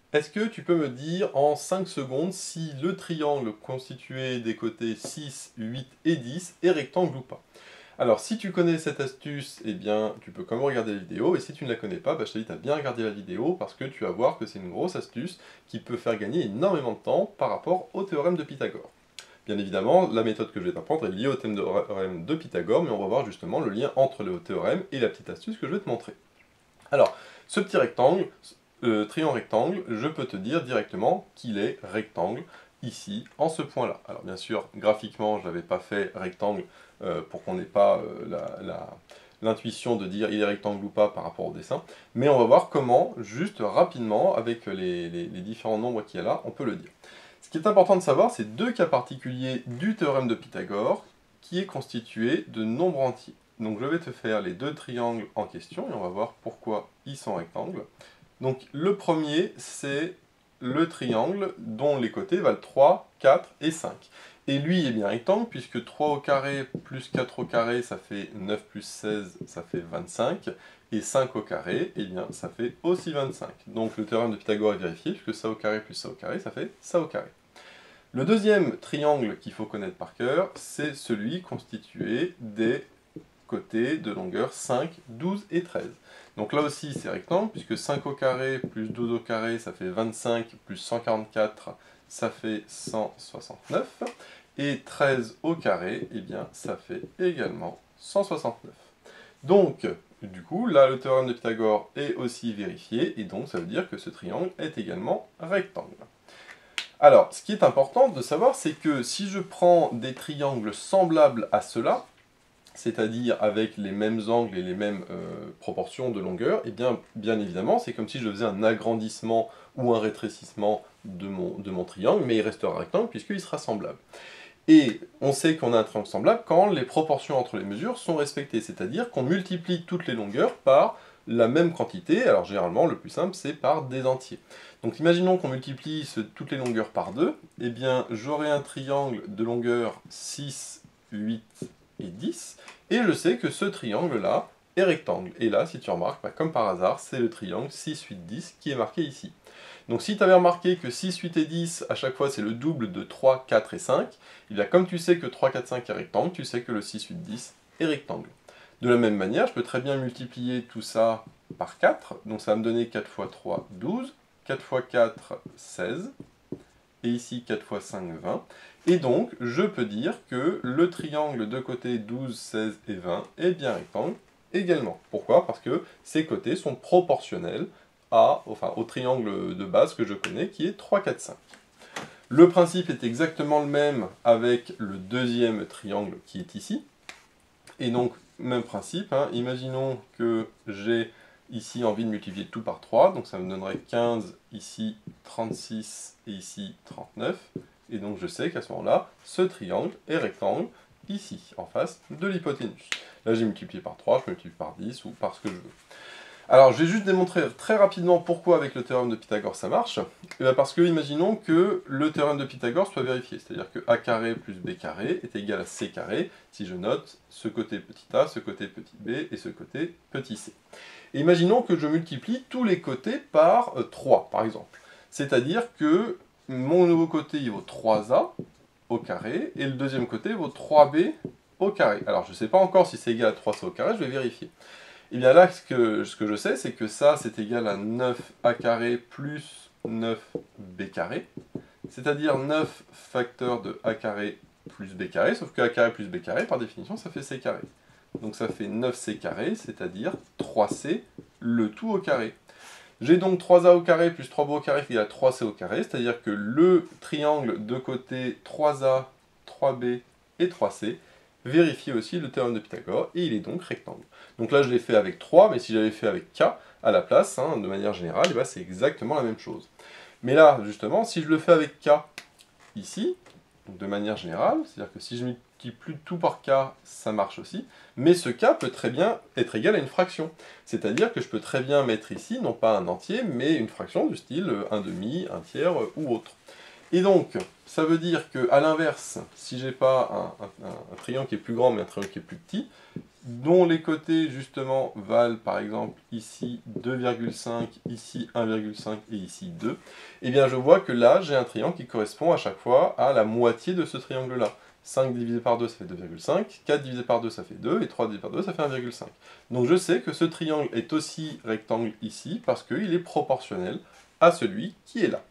Est-ce que tu peux me dire en 5 secondes si le triangle constitué des côtés 6, 8 et 10 est rectangle ou pas? Alors, si tu connais cette astuce, eh bien, tu peux quand même regarder la vidéo, et si tu ne la connais pas, bah, je t'invite à bien regarder la vidéo, parce que tu vas voir que c'est une grosse astuce qui peut faire gagner énormément de temps par rapport au théorème de Pythagore. Bien évidemment, la méthode que je vais t'apprendre est liée au théorème de Pythagore, mais on va voir justement le lien entre le théorème et la petite astuce que je vais te montrer. Alors, ce petit rectangle, triangle rectangle, je peux te dire directement qu'il est rectangle ici, en ce point-là. Alors bien sûr, graphiquement, je n'avais pas fait rectangle pour qu'on n'ait pas l'intuition de dire il est rectangle ou pas par rapport au dessin, mais on va voir comment, juste rapidement, avec les différents nombres qu'il y a là, on peut le dire. Ce qui est important de savoir, c'est deux cas particuliers du théorème de Pythagore, qui est constitué de nombres entiers. Donc je vais te faire les deux triangles en question, et on va voir pourquoi ils sont rectangles. Donc le premier, c'est le triangle dont les côtés valent 3, 4 et 5. Et lui est bien rectangle, puisque 3 au carré plus 4 au carré, ça fait 9 plus 16, ça fait 25. Et 5 au carré, eh bien, ça fait aussi 25. Donc le théorème de Pythagore est vérifié, puisque ça au carré plus ça au carré, ça fait ça au carré. Le deuxième triangle qu'il faut connaître par cœur, c'est celui constitué des côtés de longueur 5, 12 et 13. Donc là aussi c'est rectangle, puisque 5 au carré plus 12 au carré, ça fait 25, plus 144, ça fait 169. Et 13 au carré, eh bien ça fait également 169. Donc, du coup, là le théorème de Pythagore est aussi vérifié, et donc ça veut dire que ce triangle est également rectangle. Alors, ce qui est important de savoir, c'est que si je prends des triangles semblables à ceux-là, c'est-à-dire avec les mêmes angles et les mêmes proportions de longueur, et bien évidemment, c'est comme si je faisais un agrandissement ou un rétrécissement de mon triangle, mais il restera rectangle puisqu'il sera semblable. Et on sait qu'on a un triangle semblable quand les proportions entre les mesures sont respectées, c'est-à-dire qu'on multiplie toutes les longueurs par la même quantité. Alors généralement, le plus simple, c'est par des entiers. Donc imaginons qu'on multiplie toutes les longueurs par 2, eh bien j'aurai un triangle de longueur 6, 8 et 10, et je sais que ce triangle-là est rectangle. Et là, si tu remarques, comme par hasard, c'est le triangle 6, 8, 10 qui est marqué ici. Donc si tu avais remarqué que 6, 8 et 10, à chaque fois c'est le double de 3, 4 et 5, et bien comme tu sais que 3, 4, 5 est rectangle, tu sais que le 6, 8, 10 est rectangle. De la même manière, je peux très bien multiplier tout ça par 4, donc ça va me donner 4 fois 3, 12, 4 fois 4, 16, et ici 4 fois 5, 20. Et donc, je peux dire que le triangle de côté 12, 16 et 20 est bien rectangle également. Pourquoi? Parce que ces côtés sont proportionnels au triangle de base que je connais, qui est 3, 4, 5. Le principe est exactement le même avec le deuxième triangle qui est ici. Et donc, même principe, hein, imaginons que j'ai ici envie de multiplier tout par 3, donc ça me donnerait 15, ici 36 et ici 39. Et donc je sais qu'à ce moment-là, ce triangle est rectangle ici, en face de l'hypoténuse. Là j'ai multiplié par 3, je peux multiplier par 10 ou par ce que je veux. Alors, je vais juste démontrer très rapidement pourquoi avec le théorème de Pythagore ça marche. Et bien parce que, imaginons que le théorème de Pythagore soit vérifié, c'est-à-dire que a carré plus b carré est égal à c carré, si je note ce côté petit a, ce côté petit b et ce côté petit c. Et imaginons que je multiplie tous les côtés par 3, par exemple. C'est-à-dire que mon nouveau côté il vaut 3a au carré, et le deuxième côté vaut 3b au carré. Alors, je ne sais pas encore si c'est égal à 3c au carré, je vais vérifier. Et bien là, ce que je sais, c'est que ça, c'est égal à 9a carré plus 9b carré, c'est-à-dire 9 facteurs de a carré plus b carré, sauf que a carré plus b carré, par définition, ça fait c carré. Donc ça fait 9c carré, c'est-à-dire 3c, le tout au carré. J'ai donc 3a au carré plus 3b au carré qui est à 3c au carré, c'est-à-dire que le triangle de côté 3a, 3b et 3c vérifie aussi le théorème de Pythagore, et il est donc rectangle. Donc là je l'ai fait avec 3, mais si j'avais fait avec k à la place, hein, de manière générale, eh ben, c'est exactement la même chose. Mais là, justement, si je le fais avec k ici, donc de manière générale, c'est-à-dire que si je multiplie tout par k, ça marche aussi, mais ce k peut très bien être égal à une fraction. C'est-à-dire que je peux très bien mettre ici, non pas un entier, mais une fraction du style un demi, un tiers ou autre. Et donc, ça veut dire que à l'inverse, si j'ai pas un triangle qui est plus grand mais un triangle qui est plus petit, dont les côtés justement valent par exemple ici 2,5, ici 1,5 et ici 2, eh bien je vois que là j'ai un triangle qui correspond à chaque fois à la moitié de ce triangle-là. 5 divisé par 2 ça fait 2,5, 4 divisé par 2 ça fait 2, et 3 divisé par 2 ça fait 1,5. Donc je sais que ce triangle est aussi rectangle ici parce qu'il est proportionnel à celui qui est là.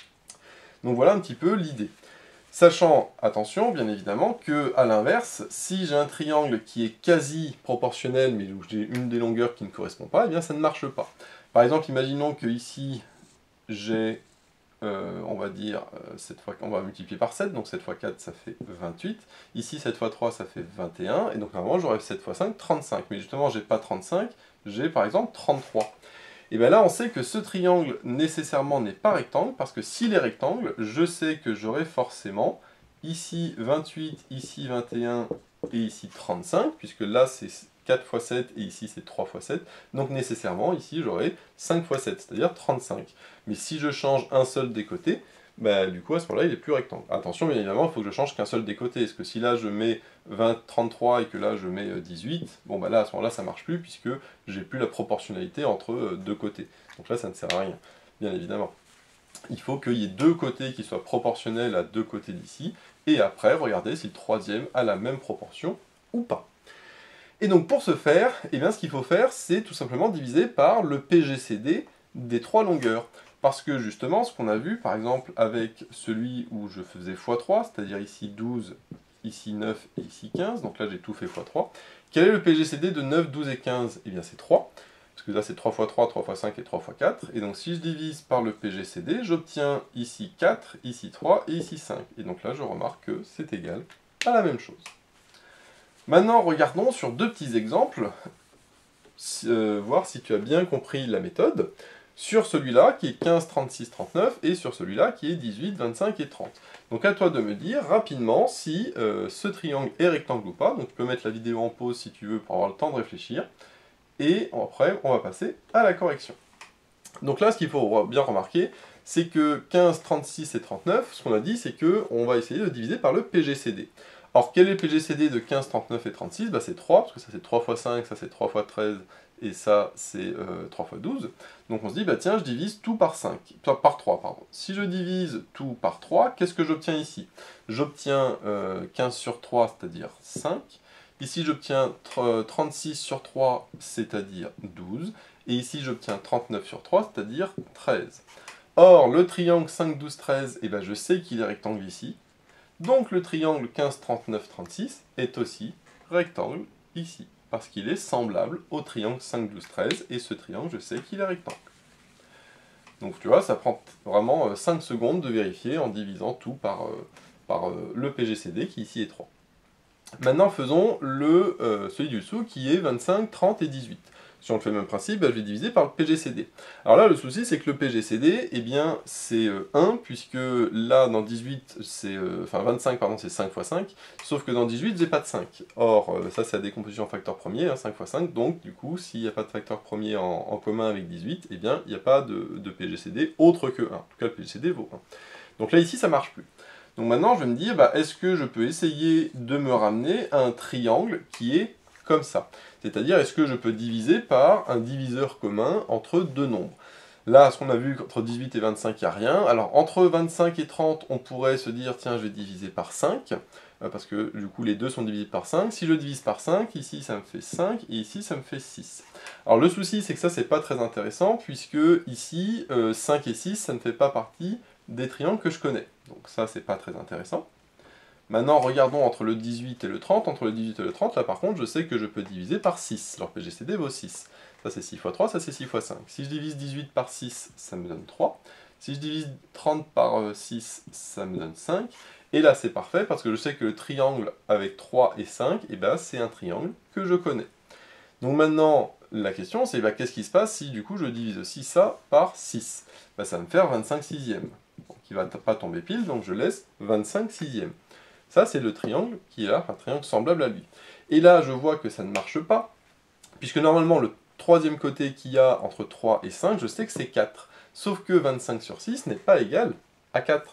Donc voilà un petit peu l'idée. Sachant, attention, bien évidemment, que à l'inverse, si j'ai un triangle qui est quasi proportionnel, mais où j'ai une des longueurs qui ne correspond pas, eh bien ça ne marche pas. Par exemple, imaginons que ici, j'ai, on va dire, 7 fois, on va multiplier par 7, donc 7 fois 4, ça fait 28. Ici, 7 fois 3, ça fait 21, et donc normalement, j'aurais 7 fois 5, 35. Mais justement, j'ai pas 35, j'ai par exemple 33. Et bien là, on sait que ce triangle, nécessairement, n'est pas rectangle, parce que s'il est rectangle, je sais que j'aurai forcément ici 28, ici 21, et ici 35, puisque là, c'est 4 fois 7, et ici, c'est 3 fois 7. Donc nécessairement, ici, j'aurai 5 fois 7, c'est-à-dire 35. Mais si je change un seul des côtés, bah, du coup, à ce moment-là, il est plus rectangle. Attention, bien évidemment, il faut que je change qu'un seul des côtés. Parce que si là, je mets 33 et que là, je mets 18, bon, bah là, à ce moment-là, ça marche plus, puisque j'ai plus la proportionnalité entre deux côtés. Donc là, ça ne sert à rien, bien évidemment. Il faut qu'il y ait deux côtés qui soient proportionnels à deux côtés d'ici, et après, regardez si le troisième a la même proportion ou pas. Et donc, pour ce faire, eh bien, ce qu'il faut faire, c'est tout simplement diviser par le PGCD des trois longueurs. Parce que justement, ce qu'on a vu, par exemple, avec celui où je faisais x3, c'est-à-dire ici 12, ici 9 et ici 15, donc là j'ai tout fait x3, quel est le PGCD de 9, 12 et 15? Eh bien c'est 3, parce que là c'est 3 x 3, 3 x 5 et 3 x 4, et donc si je divise par le PGCD, j'obtiens ici 4, ici 3 et ici 5. Et donc là je remarque que c'est égal à la même chose. Maintenant regardons sur deux petits exemples, voir si tu as bien compris la méthode, sur celui-là qui est 15, 36, 39, et sur celui-là qui est 18, 25 et 30. Donc à toi de me dire rapidement si ce triangle est rectangle ou pas. Donc tu peux mettre la vidéo en pause si tu veux pour avoir le temps de réfléchir. Et après, on va passer à la correction. Donc là, ce qu'il faut bien remarquer, c'est que 15, 36 et 39, ce qu'on a dit, c'est qu'on va essayer de diviser par le PGCD. Alors, quel est le PGCD de 15, 39 et 36? Bah, c'est 3, parce que ça c'est 3 fois 5, ça c'est 3 fois 13, et ça c'est 3 fois 12. Donc on se dit, bah tiens, je divise tout par 5, par 3, pardon. Si je divise tout par 3, qu'est-ce que j'obtiens ici? J'obtiens 15 sur 3, c'est-à-dire 5. Ici, j'obtiens 36 sur 3, c'est-à-dire 12. Et ici, j'obtiens 39 sur 3, c'est-à-dire 13. Or, le triangle 5, 12, 13, eh ben, je sais qu'il est rectangle ici. Donc, le triangle 15, 39, 36 est aussi rectangle ici. Parce qu'il est semblable au triangle 5, 12, 13. Et ce triangle, je sais qu'il est rectangle. Donc, tu vois, ça prend vraiment 5 secondes de vérifier en divisant tout par le PGCD qui ici est 3. Maintenant, faisons celui du dessous qui est 25, 30 et 18. Si on fait le même principe, bah, je vais diviser par le PGCD. Alors là, le souci, c'est que le PGCD, eh bien, c'est 1, puisque là, dans 18, enfin 25, pardon, c'est 5 fois 5, sauf que dans 18, j'ai pas de 5. Or, ça, c'est la décomposition en facteur premier, 5 fois 5, donc, du coup, s'il n'y a pas de facteur premier en commun avec 18, eh bien, il n'y a pas de PGCD autre que 1. En tout cas, le PGCD vaut 1. Donc là, ici, ça marche plus. Donc maintenant, je vais me dire, bah, est-ce que je peux essayer de me ramener à un triangle qui est comme ça? C'est-à-dire, est-ce que je peux diviser par un diviseur commun entre deux nombres? Là, ce qu'on a vu, entre 18 et 25, il n'y a rien. Alors, entre 25 et 30, on pourrait se dire, tiens, je vais diviser par 5, parce que du coup, les deux sont divisés par 5. Si je divise par 5, ici, ça me fait 5, et ici, ça me fait 6. Alors, le souci, c'est que ça, c'est pas très intéressant, puisque ici, 5 et 6, ça ne fait pas partie des triangles que je connais. Donc ça, c'est pas très intéressant. Maintenant, regardons entre le 18 et le 30. Entre le 18 et le 30, là par contre, je sais que je peux diviser par 6. Leur PGCD vaut 6. Ça c'est 6 fois 3, ça c'est 6 fois 5. Si je divise 18 par 6, ça me donne 3. Si je divise 30 par 6, ça me donne 5. Et là c'est parfait, parce que je sais que le triangle avec 3 et 5, eh ben, c'est un triangle que je connais. Donc maintenant, la question c'est, bah, qu'est-ce qui se passe si du coup je divise aussi ça par 6? Bah, ça va me faire 25 sixièmes. Qui ne va pas tomber pile, donc je laisse 25 sixièmes. Ça, c'est le triangle qui est là, un triangle semblable à lui. Et là, je vois que ça ne marche pas, puisque normalement, le troisième côté qu'il y a entre 3 et 5, je sais que c'est 4. Sauf que 25 sur 6 n'est pas égal à 4.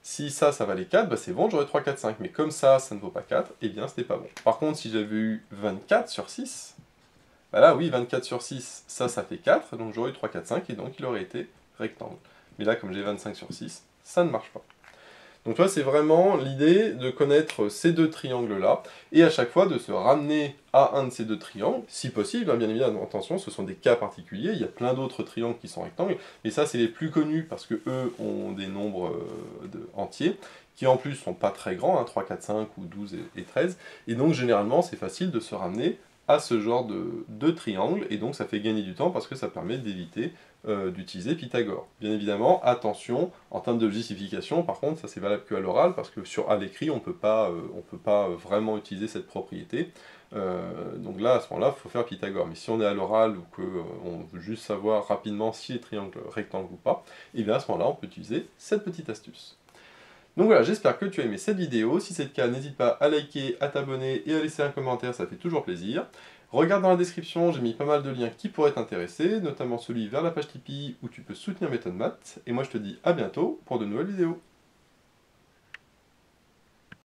Si ça valait 4, bah c'est bon, j'aurais 3, 4, 5. Mais comme ça ne vaut pas 4, eh bien, c'était pas bon. Par contre, si j'avais eu 24 sur 6, bah là, oui, 24 sur 6, ça fait 4, donc j'aurais eu 3, 4, 5, et donc il aurait été rectangle. Mais là, comme j'ai 25 sur 6, ça ne marche pas. Donc toi, c'est vraiment l'idée de connaître ces deux triangles-là, et à chaque fois de se ramener à un de ces deux triangles, si possible, hein, bien évidemment, attention, ce sont des cas particuliers, il y a plein d'autres triangles qui sont rectangles, mais ça, c'est les plus connus, parce que eux ont des nombres entiers, qui en plus sont pas très grands, hein, 3, 4, 5, ou 12 et 13, et donc généralement, c'est facile de se ramener à ce genre de triangle, et donc ça fait gagner du temps, parce que ça permet d'éviter d'utiliser Pythagore. Bien évidemment, attention, en termes de justification, par contre, ça c'est valable qu'à l'oral, parce que à l'écrit, on peut pas vraiment utiliser cette propriété. Donc là, à ce moment-là, il faut faire Pythagore. Mais si on est à l'oral, ou qu'on veut juste savoir rapidement si les triangles rectangles ou pas, et bien à ce moment-là, on peut utiliser cette petite astuce. Donc voilà, j'espère que tu as aimé cette vidéo. Si c'est le cas, n'hésite pas à liker, à t'abonner et à laisser un commentaire, ça fait toujours plaisir. Regarde dans la description, j'ai mis pas mal de liens qui pourraient t'intéresser, notamment celui vers la page Tipeee où tu peux soutenir Méthode Maths. Et moi je te dis à bientôt pour de nouvelles vidéos.